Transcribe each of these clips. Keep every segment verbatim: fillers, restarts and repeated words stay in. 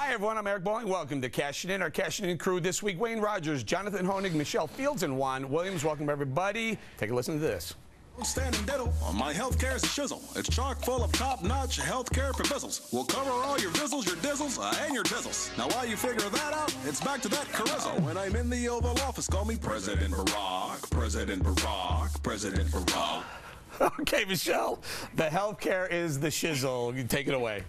Hi, everyone. I'm Eric Bolling. Welcome to Cashing In. Our Cashing In crew this week: Wayne Rogers, Jonathan Honig, Michelle Fields, and Juan Williams. Welcome, everybody. Take a listen to this. Standing diddle, my healthcare is a shizzle. It's chock full of top-notch healthcare provizzles. We'll cover all your vizzles, your dizzles, uh, and your dizzles. Now, while you figure that out, it's back to that carizzle. When I'm in the Oval Office, call me President Barack, President Barack, President Barack. Okay, Michelle, the healthcare is the shizzle. You take it away.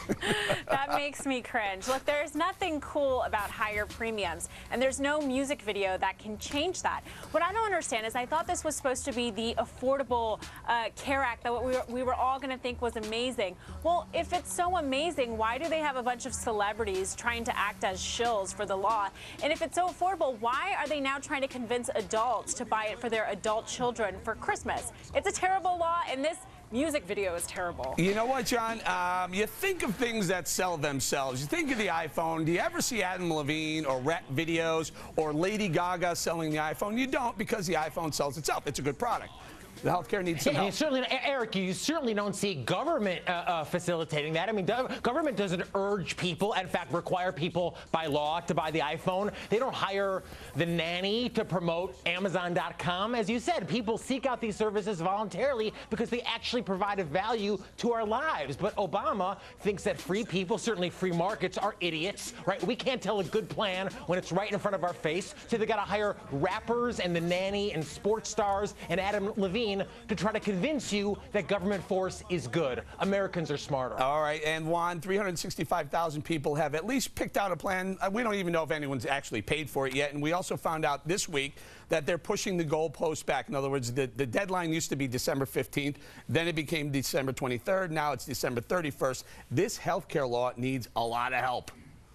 That makes me cringe. Look, there's nothing cool about higher premiums, and there's no music video that can change that. What I don't understand is I thought this was supposed to be the Affordable uh, Care Act that we were, we were all going to think was amazing. Well, if it's so amazing, why do they have a bunch of celebrities trying to act as shills for the law? And if it's so affordable, why are they now trying to convince adults to buy it for their adult children for Christmas? It's a terrible law, and this music video is terrible. You know what, John? Um, you think of things that sell themselves. You think of the iPhone. Do you ever see Adam Levine or rap videos or Lady Gaga selling the iPhone? You don't, because the iPhone sells itself. It's a good product. The healthcare needs some yeah, help. You certainly, Eric, you certainly don't see government uh, uh, facilitating that. I mean, government doesn't urge people, in fact, require people by law to buy the iPhone. They don't hire the nanny to promote Amazon dot com. As you said, people seek out these services voluntarily because they actually provide a value to our lives. But Obama thinks that free people, certainly free markets, are idiots, right? We can't tell a good plan when it's right in front of our face. So they got to hire rappers and the nanny and sports stars and Adam Levine to try to convince you that government force is good. Americans are smarter. All right, and Juan, three hundred sixty-five thousand people have at least picked out a plan. We don't even know if anyone's actually paid for it yet, and we also found out this week that they're pushing the goalpost back. In other words, the, the deadline used to be December fifteenth, then it became December twenty-third, now it's December thirty-first. This health care law needs a lot of help.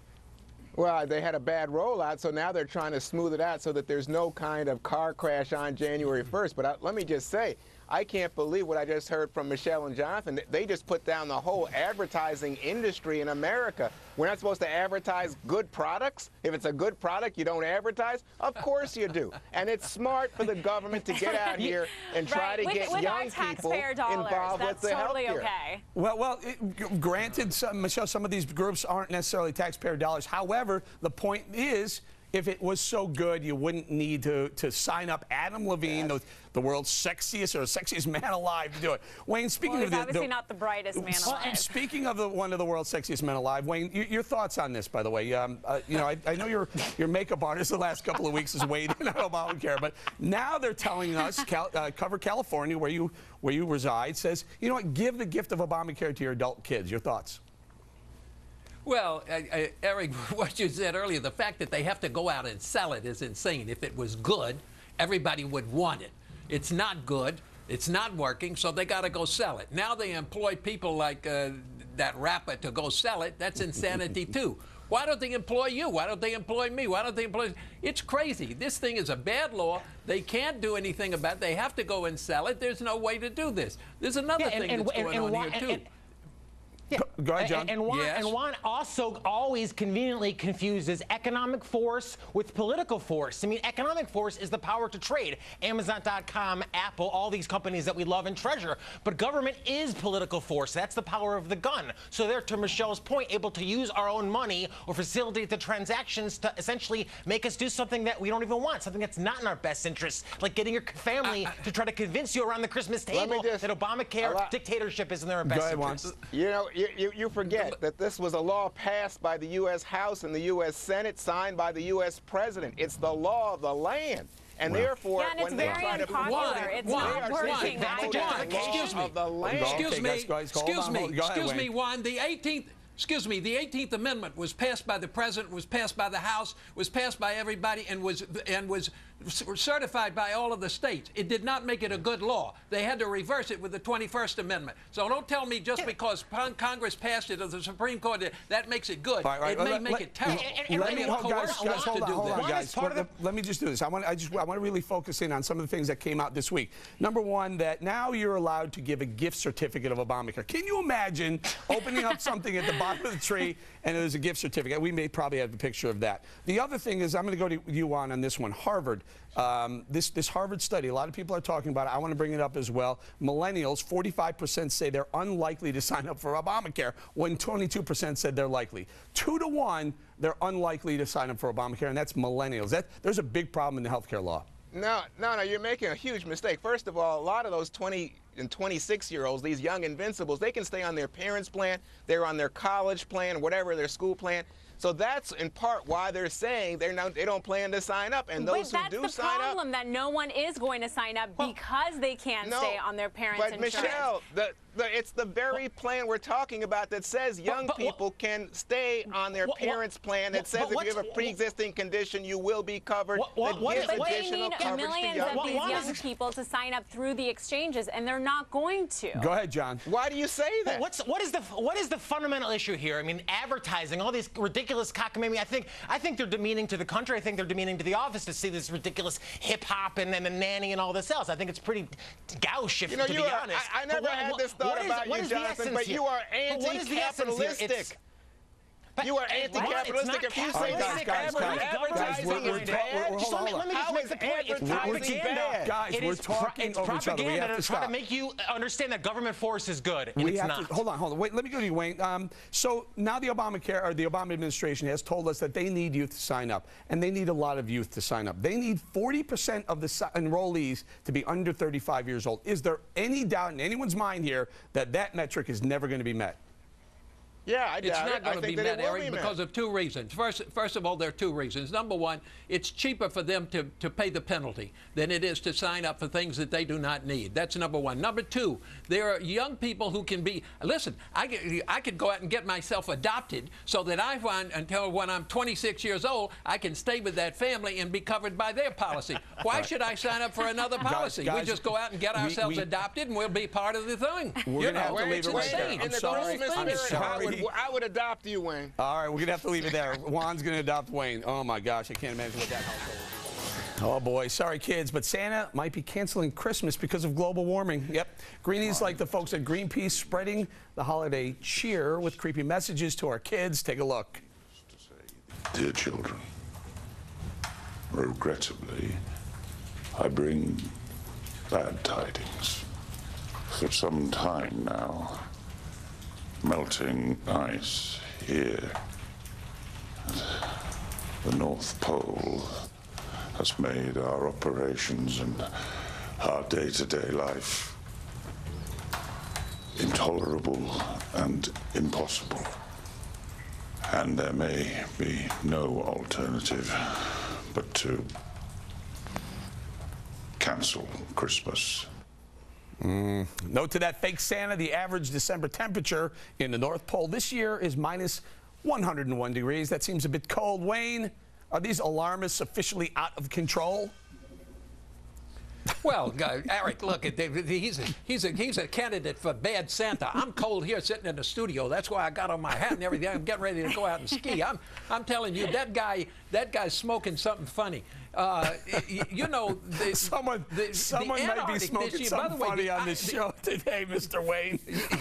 Well, they had a bad rollout, so now they're trying to smooth it out so that there's no kind of car crash on January first. But I, let me just say, I can't believe what I just heard from Michelle and Jonathan. They just put down the whole advertising industry in America. We're not supposed to advertise good products? If it's a good product, you don't advertise? Of course you do. And it's smart for the government to get out here and try right. to with, get with young people involved That's with the totally healthcare. Okay. Well, well, it, granted, some, Michelle, some of these groups aren't necessarily taxpayer dollars. However, the point is, if it was so good, you wouldn't need to, to sign up Adam Levine, yes. the, the world's sexiest or sexiest man alive, to do it. Wayne, speaking well, of the, obviously the, not the brightest man alive. Speaking of the, one of the world's sexiest men alive, Wayne, you, your thoughts on this, by the way? Um, uh, you know, I, I know your your makeup artist the last couple of weeks has weighed in on Obamacare, but now they're telling us, Cal, uh, Cover California, where you where you reside, says, you know what, give the gift of Obamacare to your adult kids. Your thoughts? Well, uh, uh, Eric, what you said earlier, the fact that they have to go out and sell it is insane. If it was good, everybody would want it. It's not good. It's not working, so they got to go sell it. Now they employ people like uh, that rapper to go sell it. That's insanity, too. Why don't they employ you? Why don't they employ me? Why don't they employ... It's crazy. This thing is a bad law. They can't do anything about it. They have to go and sell it. There's no way to do this. There's another yeah, and, thing and, that's and, going and, on and, here, too. And, Yeah. Go ahead, John. And, and, Juan, yes. and Juan also always conveniently confuses economic force with political force. I mean, economic force is the power to trade. Amazon dot com, Apple, all these companies that we love and treasure. But government is political force. That's the power of the gun. So they're, to Michelle's point, able to use our own money or facilitate the transactions to essentially make us do something that we don't even want, something that's not in our best interest, like getting your family uh, to try to convince you around the Christmas table just, that Obamacare dictatorship is in their best ahead, interest. You know, You, you, you forget that this was a law passed by the U S House and the U S Senate, signed by the U S President. It's the law of the land. And wow. therefore, yeah, and it's when very they try to unpopular. It's Juan, not Juan, working. Juan, Juan, excuse me. Of the land. Excuse okay, me. guys, guys, excuse on, me. ahead, excuse me, Wayne. Juan. The eighteenth. Excuse me, the eighteenth Amendment was passed by the President, was passed by the House, was passed by everybody, and was and was certified by all of the states. It did not make it a good law. They had to reverse it with the twenty-first Amendment. So don't tell me just because Congress passed it or the Supreme Court did, that makes it good. Right, right, it may let, make let, it terrible. Let, let, let me, hold, guys, guys, hold on, hold on, guys. Let, let me just do this. I want, I just, I want to really focus in on some of the things that came out this week. Number one, that now you're allowed to give a gift certificate of Obamacare. Can you imagine opening up something at the bottom of the tree and there's a gift certificate? We may probably have a picture of that. The other thing is, I'm going to go to you on on this one. Harvard. Um, this, this Harvard study, a lot of people are talking about it. I want to bring it up as well. Millennials, forty-five percent say they're unlikely to sign up for Obamacare, when twenty-two percent said they're likely. Two to one, they're unlikely to sign up for Obamacare, and that's millennials. That, there's a big problem in the health care law. No, no, no, you're making a huge mistake. First of all, a lot of those twenty and twenty-six-year-olds, these young invincibles, they can stay on their parents' plan, they're on their college plan, whatever, their school plan. So that's in part why they're saying they're not, they don't plan to sign up. And those but who do that's the sign problem, up, that no one is going to sign up well, because they can't no, stay on their parents' but insurance. Michelle, the, the, it's the very plan we're talking about that says young but, but, people can stay on their what, parents' plan. That what, says but if you have a pre-existing condition, you will be covered. What, what, that what gives is- But they additional need coverage to millions young of people. these Why young is- people to sign up through the exchanges, and they're not going to. Go ahead, John. Why do you say that? What's what is the what is the fundamental issue here? I mean, advertising, all these ridiculous cockamamie. I think I think they're demeaning to the country. I think they're demeaning to the office to see this ridiculous hip hop and, and the nanny and all this else. I think it's pretty gauche, if You know, to you be are, honest. I, I But never what- had what- this thought what is- about what you, is the Jonathan, essence but here? you are But what is the essence here? It's- anti-capitalistic. But- You are and what? anti-capitalistic. It's If you not say guys, capitalistic. guys, adver- guys, advertising we're- we're is ta- we're- bad, we're- Just let me, let me just How make is the point. It's advertising propaganda. bad? Guys, It we're is pro- talking it's over each other. We propaganda have to to try stop. to make you understand that government force is good, and We it's have not. to, hold on, hold on. Wait, let me go to you, Wayne. Um, so now the Obamacare, or the Obama administration has told us that they need youth to sign up, and they need a lot of youth to sign up. They need forty percent of the si- enrollees to be under thirty-five years old. Is there any doubt in anyone's mind here that that metric is never going to be met? Yeah, I It's doubt not it. I going to think be that met, it will Eric, be met. because of two reasons. First, first of all, there are two reasons. Number one, it's cheaper for them to, to pay the penalty than it is to sign up for things that they do not need. That's number one. Number two, there are young people who can be, listen, I could, I could go out and get myself adopted so that I find, until when I'm twenty-six years old, I can stay with that family and be covered by their policy. Why should I sign up for another policy? guys, we just go out and get we- ourselves we- adopted, and we'll be part of the thing. We're you gonna have know, to leave it's it right insane. there. I'm in the sorry. Christmas I'm spirit, I would, sorry. I would adopt you, Wayne. All right, we're going to have to leave it there. Juan's going to adopt Wayne. Oh, my gosh, I can't imagine what that household will be. Oh, boy. Sorry, kids, but Santa might be canceling Christmas because of global warming. Yep. Greenies like the folks at Greenpeace spreading the holiday cheer with creepy messages to our kids. Take a look. Dear children, regrettably, I bring bad tidings. For some time now, melting ice here at the North Pole has made our operations and our day-to-day life intolerable and impossible. And there may be no alternative but to cancel Christmas. Mm. Note to that fake Santa, the average December temperature in the North Pole this year is minus one hundred one degrees. That seems a bit cold. Wayne, are these alarmists officially out of control? Well, uh, Eric, look, he's a, he's a he's a candidate for bad Santa. I'm cold here sitting in the studio. That's why I got on my hat and everything. I'm getting ready to go out and ski. I'm I'm telling you, that guy that guy's smoking something funny. Uh, you, you know, the, Someone, the, someone the might be Antarctic smoking this year, something by the way, funny the, on I, this the, show today, Mister Wayne.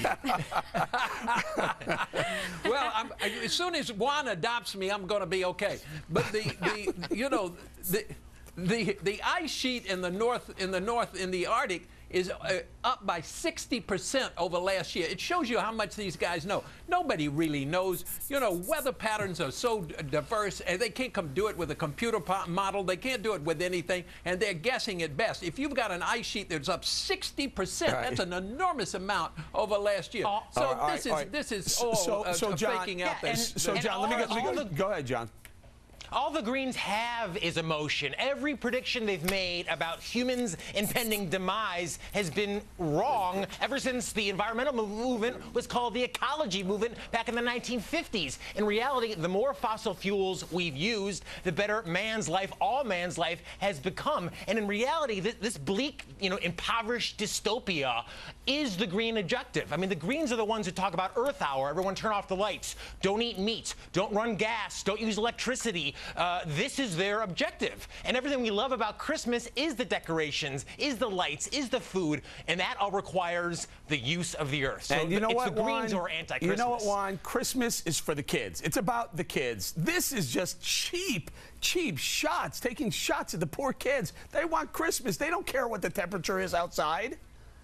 Well, I'm, as soon as Juan adopts me, I'm going to be okay. But the, the you know, the the the ice sheet in the north in the north in the Arctic is uh, up by sixty percent over last year. It shows you how much these guys know. Nobody really knows. You know, weather patterns are so d diverse, and they can't come do it with a computer model. They can't do it with anything, and they're guessing at best. If you've got an ice sheet that's up sixty percent, Right. that's an enormous amount over last year. Oh, so all right, this is all right. this is So- all so- uh, so, uh, John- faking out Yeah, this. and- So, and John, let me all- go. Let me all go. the- Go ahead, John. All the Greens have is emotion. Every prediction they've made about humans' impending demise has been wrong ever since the environmental movement was called the ecology movement back in the nineteen fifties. In reality, the more fossil fuels we've used, the better man's life, all man's life, has become. And in reality, this, this bleak, you know, impoverished dystopia is the green objective. I mean, the Greens are the ones who talk about Earth Hour. Everyone turn off the lights. Don't eat meat. Don't run gas. Don't use electricity. uh, this is their objective. And everything we love about Christmas is the decorations, is the lights, is the food, and that all requires the use of the earth. So and you know it's what, the Greens Juan? who are anti-Christmas. You know what, Juan? Christmas is for the kids. It's about the kids. This is just cheap, cheap shots, taking shots at the poor kids. They want Christmas. They don't care what the temperature is outside.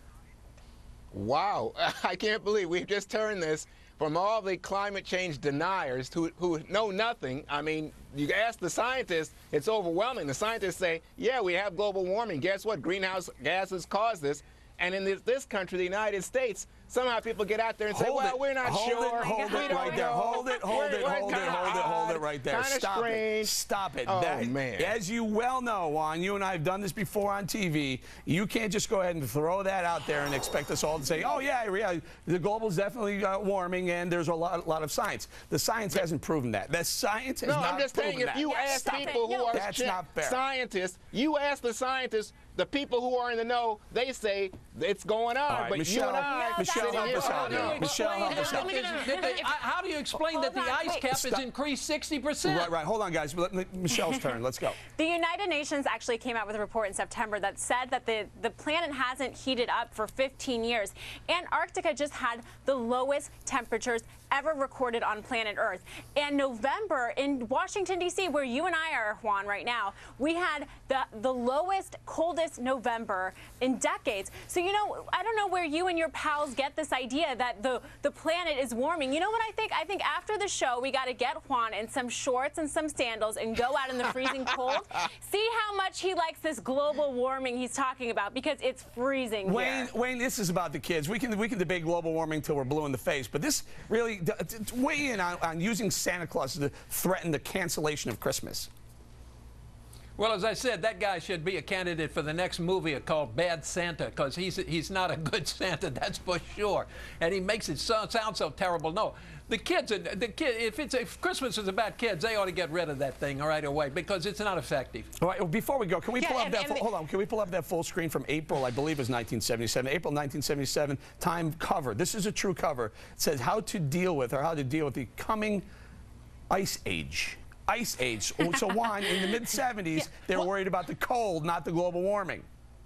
Wow, I can't believe we've just turned this from all the climate change deniers who, who know nothing. I mean, you ask the scientists, it's overwhelming. The scientists say, yeah, we have global warming. Guess what? Greenhouse gases cause this. And in this, this country, the United States, somehow people get out there and say, Hold well, it. we're not hold sure. It, hold we it don't right there. know. Hold it, hold We're- it, we're hold it, kinda hold it, hold it odd, right there. kinda Stop strange. it. Stop it. Oh, That- man. As you well know, Juan, you and I have done this before on T V. You can't just go ahead and throw that out there and expect us all to say, oh, yeah, yeah, the global is definitely uh, warming and there's a lot, lot of science. The science hasn't proven that. The science has No, not I'm just proven saying, if that. you Yeah, ask stop people it. who No. are That's chi- not fair. scientists, you ask the scientists, the people who are in the know, they say it's going on. All right, but Michelle, you and I, No, Michelle, that's help not us true. out How do here. you Michelle, help us out. Did they- how do you explain that the Hold on, ice wait. cap Stop. has increased sixty percent? Right, right. Hold on, guys. Let- let- Michelle's turn. Let's go. The United Nations actually came out with a report in September that said that the, the planet hasn't heated up for fifteen years. Antarctica just had the lowest temperatures ever recorded on planet Earth. And November in Washington, D C, where you and I are, Juan, right now, we had the, the lowest, coldest November in decades. So, you know, I don't know where you and your pals get this idea that the, the planet is warming. You know what I think? I think after the show, we got to get Juan in some shorts and some sandals and go out in the freezing cold. See how much he likes this global warming he's talking about, because it's freezing Wayne, here. Wayne, this is about the kids. We can we can debate global warming till we're blue in the face, but this really d- d- weigh in on, on using Santa Claus to threaten the cancellation of Christmas. Well, as I said, that guy should be a candidate for the next movie called Bad Santa, because he's he's not a good Santa, that's for sure. And he makes it so, sound so terrible. No, the kids, the kid, if it's if Christmas is about kids, they ought to get rid of that thing right away, because it's not effective. All right, well, before we go, can we Yeah, pull up and- that? and Full, the- hold on, can we pull up that full screen from April? I believe it was nineteen seventy-seven. April nineteen seventy-seven Time cover. This is a true cover. It says how to deal with or how to deal with the coming ice age. Ice age. So, Juan, in the mid seventies, they were worried about the cold, not the global warming.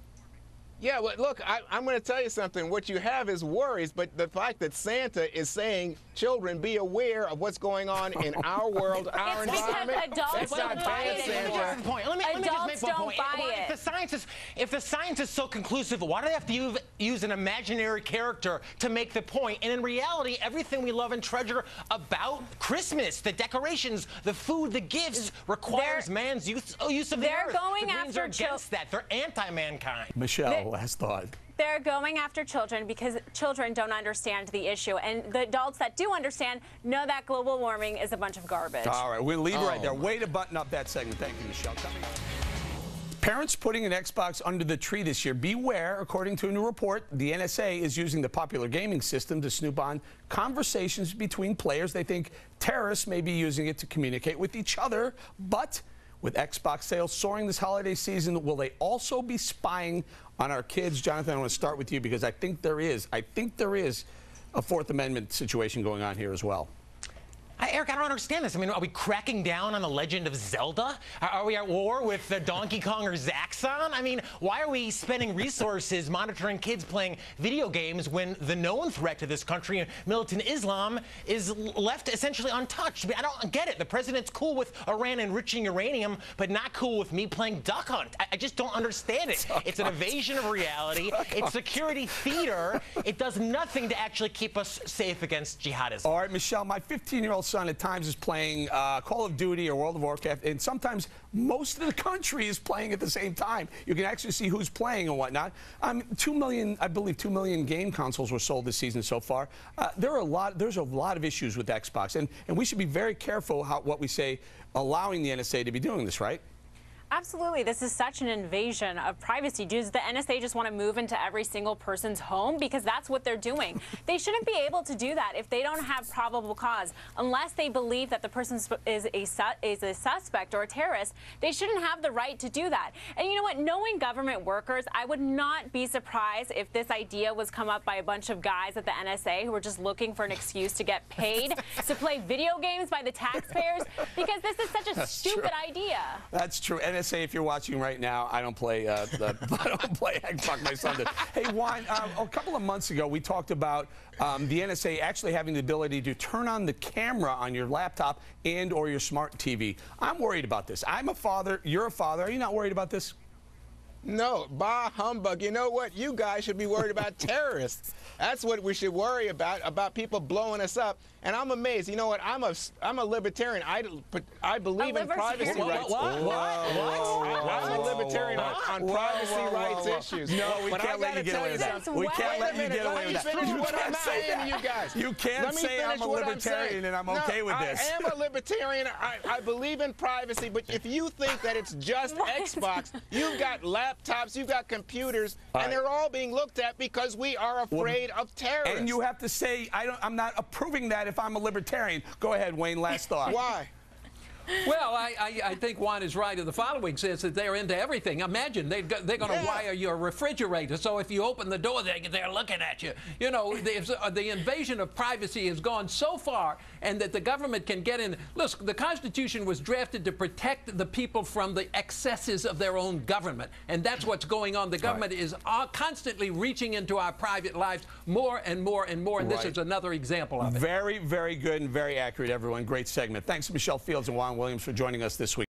Yeah, well, look, I, I'm going to tell you something. What you have is worries, but the fact that Santa is saying, children, be aware of what's going on in our world, our It's because environment. adults That's don't not buy bad, it Santa. anymore. That's the point. Let me, let me just Adults make one don't point. buy Well, it. If the science is, if the science is so conclusive, why do they have to use, use an imaginary character to make the point? And in reality, everything we love and treasure about Christmas, the decorations, the food, the gifts, requires They're- man's use, oh, use of the they're earth. going the Greens after are against chil- that. They're anti-mankind. Michelle, They- last thought. They're going after children because children don't understand the issue. And the adults that do understand know that global warming is a bunch of garbage. All right, we'll leave it right there. Oh. Way to button up that segment. Thank you, Michelle. Coming up. Parents putting an Xbox under the tree this year. Beware, according to a new report, the N S A is using the popular gaming system to snoop on conversations between players. They think terrorists may be using it to communicate with each other. But with Xbox sales soaring this holiday season, will they also be spying on our kids? Jonathan, I want to start with you because I think there is. I think there is a Fourth Amendment situation going on here as well. I, Eric, I don't understand this. I mean, are we cracking down on the Legend of Zelda? Are, are we at war with uh, Donkey Kong or Zaxxon? I mean, why are we spending resources monitoring kids playing video games when the known threat to this country, militant Islam, is left essentially untouched? I mean, I don't get it. The president's cool with Iran enriching uranium, but not cool with me playing Duck Hunt. I, I just don't understand it. Duck it's an Hunt. evasion of reality. Duck It's Hunt. security theater. It does nothing to actually keep us safe against jihadism. All right, Michelle, my fifteen-year-old son at times is playing uh, Call of Duty or World of Warcraft, and sometimes most of the country is playing at the same time. You can actually see who's playing and whatnot. Um, two million, I believe, two million game consoles were sold this season so far. Uh, there are a lot. There's a lot of issues with Xbox, and and we should be very careful how what we say, allowing the N S A to be doing this, right? Absolutely. This is such an invasion of privacy. Does the N S A just want to move into every single person's home? Because that's what they're doing. They shouldn't be able to do that if they don't have probable cause. Unless they believe that the person is a, su is a suspect or a terrorist, they shouldn't have the right to do that. And you know what? Knowing government workers, I would not be surprised if this idea was come up by a bunch of guys at the N S A who were just looking for an excuse to get paid to play video games by the taxpayers, because this is such a That's stupid true. idea. That's true. N S A, if you're watching right now, I don't play. Uh, the, I don't play Xbox. My son did. Hey, Juan, uh, a couple of months ago, we talked about um, the N S A actually having the ability to turn on the camera on your laptop and or your smart T V. I'm worried about this. I'm a father. You're a father. Are you not worried about this? No, bah humbug. You know what? You guys should be worried about terrorists. That's what we should worry about, about people blowing us up. And I'm amazed. You know what? I'm a, I'm a libertarian. I, I believe in privacy What, rights. what, what, what? I, I'm a libertarian on, on Whoa, privacy whoa, whoa, rights whoa. issues. No, we but can't I let gotta you get tell away with that. Since We when? can't let Wait a you minute, get let away me with that. finish You what I'm can't say saying to that. you guys. You can't Let me say finish I'm a what I'm libertarian saying. and I'm No, okay with this. I am a libertarian. I, I believe in privacy, but if you think that it's just What? Xbox, you've got laptops, you've got computers, All and right. they're all being looked at because we are afraid of terrorists. And you have to say, I don't, I'm not approving that if I'm a libertarian. Go ahead, Wayne, last thought. Why? Well, I, I, I think Juan is right in the following sense that they're into everything. Imagine they've got, they're going to Yeah. wire your refrigerator, so if you open the door, they, they're looking at you. You know, the, uh, the invasion of privacy has gone so far, and that the government can get in. Look, the Constitution was drafted to protect the people from the excesses of their own government, and that's what's going on. The government Right. is uh, constantly reaching into our private lives more and more and more, and this Right. is another example of it. Very, very good and very accurate, everyone. Great segment. Thanks to Michelle Fields and Juan Williams for joining us this week.